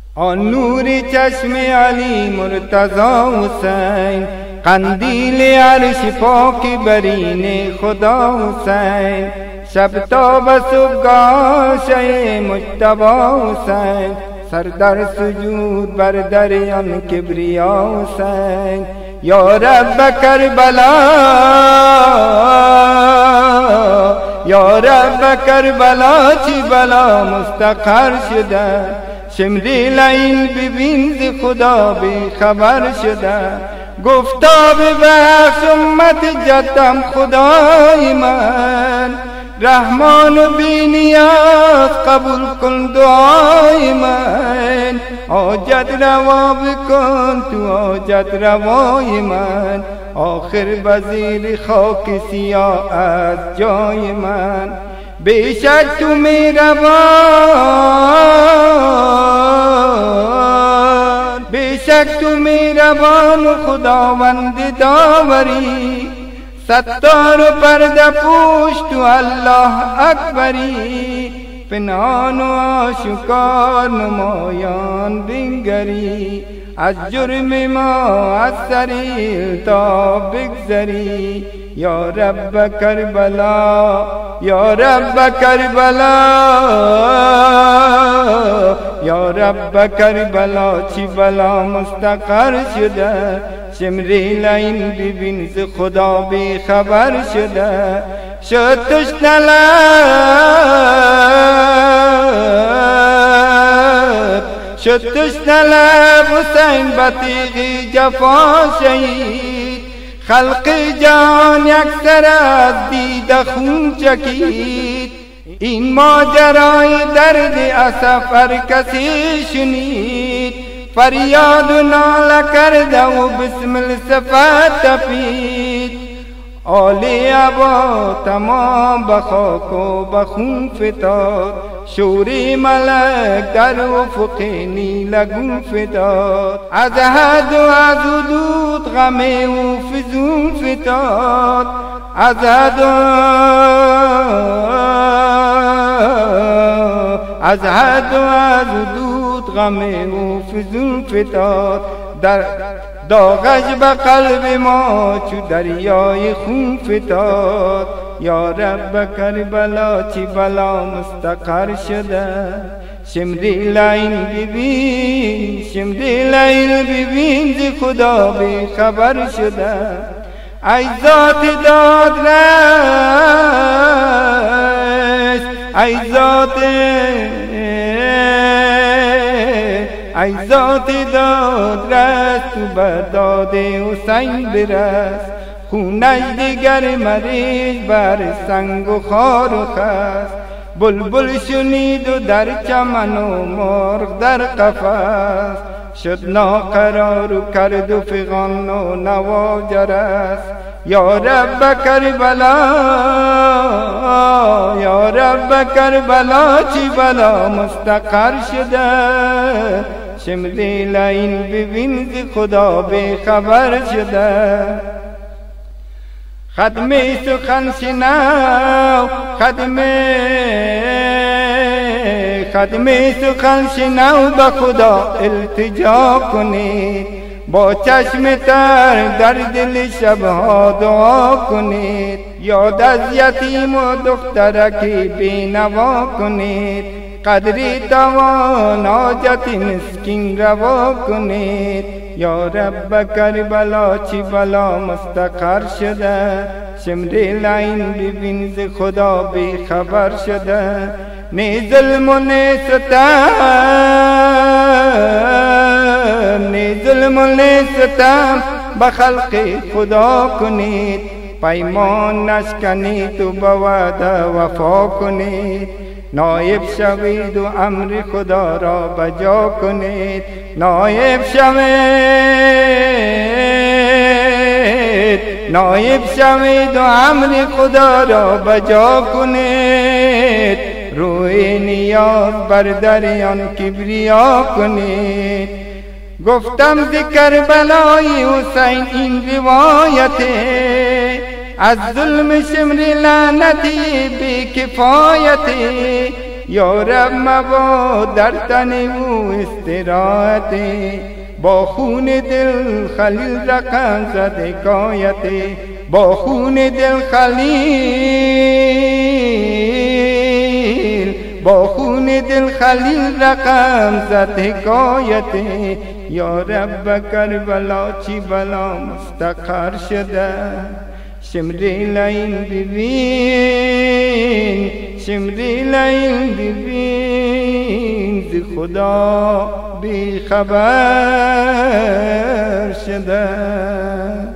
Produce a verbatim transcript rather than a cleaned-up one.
آن نور چشم علی مرتضی حسین، قندیل عرش پاک برین خدا حسین، شب تا به صبحگاه شه مجتبی حسین، سر در سجود بر در آن کبریا حسین. یا رب کربلا یا رب کربلا چی بلا مستقر شده، شمری لعین ببین ز خدا بی خبر شده، گفتا ببخش امت جدم خدای من، رحمان و بی نیاز قبول کن دعای من، حاجت روا بکن تو حاجت روای من، آخر وزیر خاک سیاه از جای من. بیشک تو مهربان، بیشک تو مهربان و خداوند داوری، ستار و پرده پوش تو الله اکبری، پنهان و آشکار نمایان بنگری، از جرم ما از سریع تا بگذری. یا رب کربلا یا رب کربلا یا رب کربلا چی بلا مستقر شده، شمری لعین ببین ز خدا بی خبر شده، شد تشنه لب شد تشنه لب حسین بطیغی جفا شهید، خلق جان یکسر از دیده خون چکید، این ماجرای درد اسف هر کسی شنید، فریاد و ناله کرده و بسم الصفت تپید، آلی عبا تمام بخاک و بخون فتاد، شوری ملک در افق نیلگون فتاد، از حد و از حدود غم او فزون فتاد، از حد و از حد و از حدود غم او فزون فتاد، در داغش به قلب ما چو دریای خون فتاد. یا رب کربلا چی بلا مستقر شده، شمری لعین ببین شمری لعین ببین ز خدا بی خبر شده، ای ذات دادرس ای ذات ای ذات دادرس تو به داد حسین برس، خونش دیگر مریض بر سنگ و خار و خس، بلبل شنید و در چمن و مرغ در قفس، شد ناقرار و کرد و فغان و نوا جرس. یا رب کربلا یا رب کربلا چی بلا مستقر شده، شمری لعین ببین ز خدا بی خبر شده، خدم سخن شنو خدم خدم سخن شنو به خدا التجا کنید، با چشم تر در دل شبها دعا کنید، یاد از یتیم و دخترکی بینوا کنید، قدری توان حاجت مسکین روا کنید. یا رب کربلا چی بلا مستقر شده، شمری لعین ببین ز خدا بی خبر شده، نی ظلم و نی ستم نی ظلم و نی ستم به خلق خدا کنید، پیمان نشکنید و به وعده وفا کنید، نایب شوید و امر خدا را بجا کنید، نایب شوید نایب شوید و امر خدا را بجا کنید، روی نیاز بر دریان کبریا کنید. گفتم ز کربلای حسین این روایته، از ظلم شمری لعنتی بی کفایتی، یا رب مباد در تن او استراحت، با خون دل خلیل رقم زد حکایت، با خون دل خلیل با خون دل خلیل رقم زد حکایت. یا رب کربلا چی بلا مستقر شده، شمری لین ببین شمری لین ببین ز خدا بی خبر شده.